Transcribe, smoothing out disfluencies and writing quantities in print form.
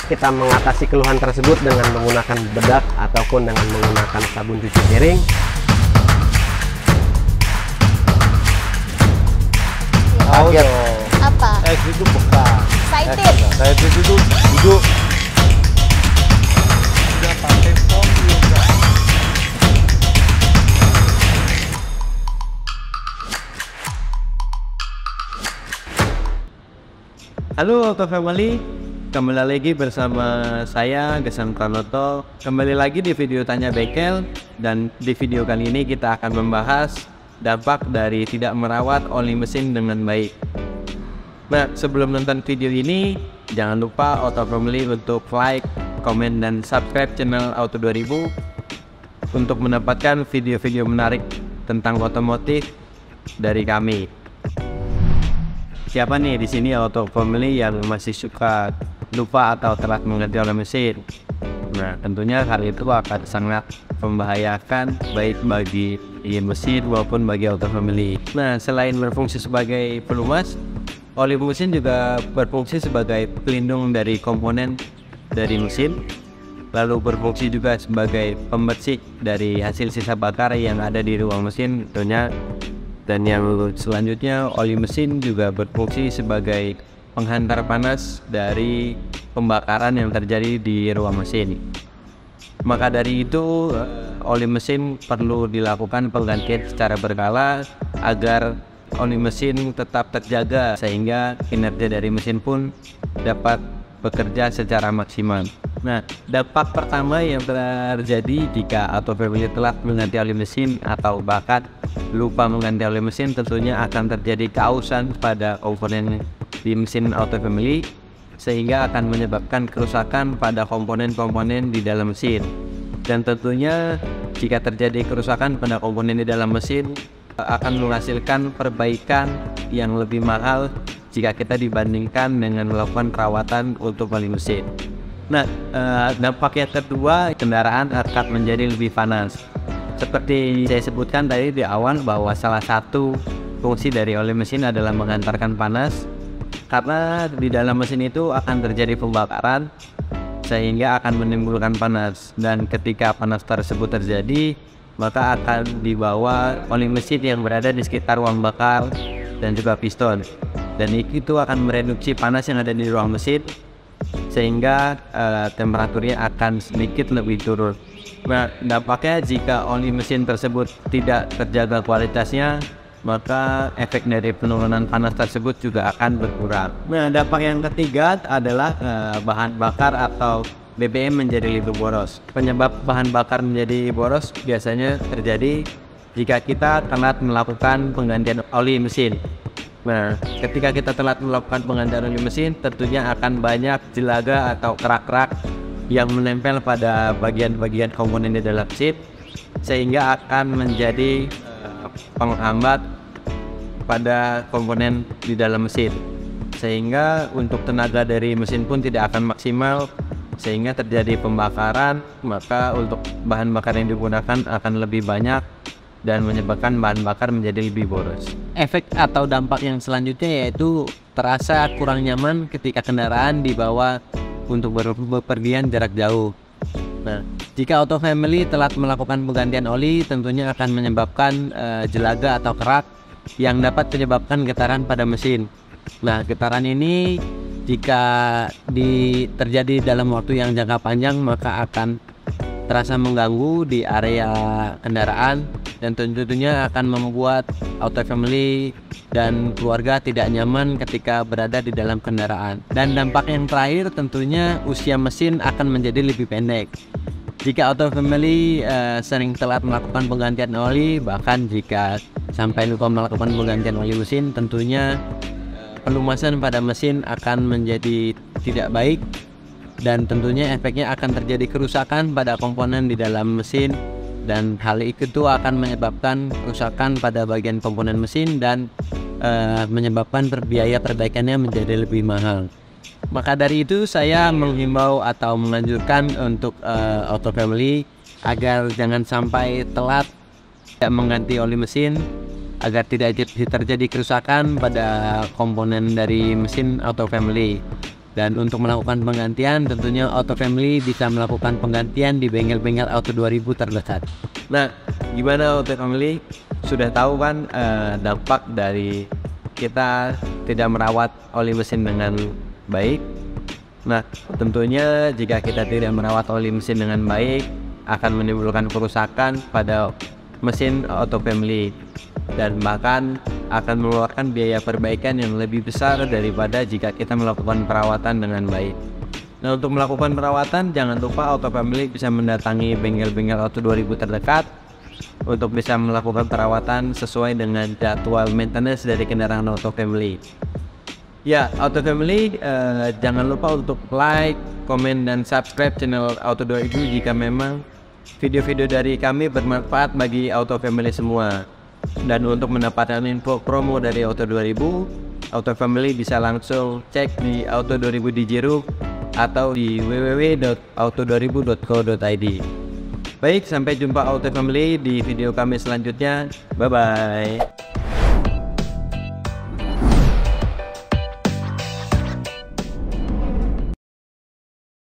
kita mengatasi keluhan tersebut dengan menggunakan bedak ataupun dengan menggunakan sabun cuci piring. Kaget. Apa? Itu bekas. Excited. Saya itu duduk. Udah pakai phone juga. Halo Auto Family, kembali lagi bersama saya Gesang Pranoto. Kembali lagi di video Tanya Bengkel, dan di video kali ini kita akan membahas dampak dari tidak merawat oli mesin dengan baik. Nah, sebelum nonton video ini, jangan lupa Auto Family untuk like, komen, dan subscribe channel Auto 2000 untuk mendapatkan video-video menarik tentang otomotif dari kami. Siapa nih di sini Auto Family yang masih suka lupa atau telat mengganti oli mesin? Nah, tentunya hal itu akan sangat membahayakan baik bagi mesin maupun bagi Auto Family. Nah, selain berfungsi sebagai pelumas, oli mesin juga berfungsi sebagai pelindung dari komponen dari mesin, lalu berfungsi juga sebagai pembersih dari hasil sisa bakar yang ada di ruang mesin tentunya. Dan yang selanjutnya, oli mesin juga berfungsi sebagai penghantar panas dari pembakaran yang terjadi di ruang mesin. Maka dari itu, oli mesin perlu dilakukan penggantian secara berkala agar oli mesin tetap terjaga sehingga kinerja dari mesin pun dapat bekerja secara maksimal. Nah, dampak pertama yang terjadi jika Auto Family telat mengganti oli mesin atau bahkan lupa mengganti oli mesin, tentunya akan terjadi keausan pada komponen di mesin Auto Family sehingga akan menyebabkan kerusakan pada komponen-komponen di dalam mesin. Dan tentunya jika terjadi kerusakan pada komponen di dalam mesin akan menghasilkan perbaikan yang lebih mahal jika kita dibandingkan dengan melakukan perawatan untuk oli mesin. Nah, dampak yang kedua, kendaraan akan menjadi lebih panas. Seperti saya sebutkan tadi di awal bahwa salah satu fungsi dari oli mesin adalah mengantarkan panas, karena di dalam mesin itu akan terjadi pembakaran sehingga akan menimbulkan panas, dan ketika panas tersebut terjadi maka akan dibawa oli mesin yang berada di sekitar ruang bakar dan juga piston, dan itu akan mereduksi panas yang ada di ruang mesin sehingga temperaturnya akan sedikit lebih turun. Nah, dampaknya jika oli mesin tersebut tidak terjaga kualitasnya, maka efek dari penurunan panas tersebut juga akan berkurang. Nah, dampak yang ketiga adalah bahan bakar atau BBM menjadi lebih boros. Penyebab bahan bakar menjadi boros biasanya terjadi jika kita telat melakukan penggantian oli mesin. Nah, ketika kita telat melakukan penggantian oli mesin, tentunya akan banyak jelaga atau kerak-kerak yang menempel pada bagian-bagian komponen di dalam mesin, sehingga akan menjadi penghambat pada komponen di dalam mesin, sehingga untuk tenaga dari mesin pun tidak akan maksimal, sehingga terjadi pembakaran. Maka untuk bahan bakar yang digunakan akan lebih banyak dan menyebabkan bahan bakar menjadi lebih boros. Efek atau dampak yang selanjutnya yaitu terasa kurang nyaman ketika kendaraan dibawa untuk bepergian jarak jauh. Nah, jika Auto Family telat melakukan penggantian oli, tentunya akan menyebabkan jelaga atau kerak yang dapat menyebabkan getaran pada mesin. Nah, getaran ini jika terjadi dalam waktu yang jangka panjang maka akan terasa mengganggu di area kendaraan, dan tentunya akan membuat Auto Family dan keluarga tidak nyaman ketika berada di dalam kendaraan. Dan dampak yang terakhir, tentunya usia mesin akan menjadi lebih pendek. Jika Auto Family sering telat melakukan penggantian oli, bahkan jika sampai lupa melakukan penggantian oli mesin, tentunya pelumasan pada mesin akan menjadi tidak baik, dan tentunya efeknya akan terjadi kerusakan pada komponen di dalam mesin, dan hal itu akan menyebabkan kerusakan pada bagian komponen mesin dan menyebabkan biaya perbaikannya menjadi lebih mahal. Maka dari itu saya menghimbau atau menganjurkan untuk Auto Family agar jangan sampai telat tidak mengganti oli mesin, agar tidak terjadi kerusakan pada komponen dari mesin Auto Family. Dan untuk melakukan penggantian, tentunya Auto Family bisa melakukan penggantian di bengkel-bengkel Auto 2000 terdekat. Nah, gimana Auto Family? Sudah tahu kan dampak dari kita tidak merawat oli mesin dengan baik. Nah, tentunya jika kita tidak merawat oli mesin dengan baik, akan menimbulkan kerusakan pada mesin Auto Family dan bahkan akan mengeluarkan biaya perbaikan yang lebih besar daripada jika kita melakukan perawatan dengan baik. Nah, untuk melakukan perawatan, jangan lupa Auto Family bisa mendatangi bengkel-bengkel Auto 2000 terdekat untuk bisa melakukan perawatan sesuai dengan jadwal maintenance dari kendaraan Auto Family. Ya, Auto Family, jangan lupa untuk like, komen, dan subscribe channel Auto 2000 jika memang video-video dari kami bermanfaat bagi Auto Family semua. Dan untuk mendapatkan info promo dari Auto 2000, Auto Family bisa langsung cek di Auto 2000 di Jero atau di www.auto2000.co.id. Baik, sampai jumpa Auto Family di video kami selanjutnya. Bye bye.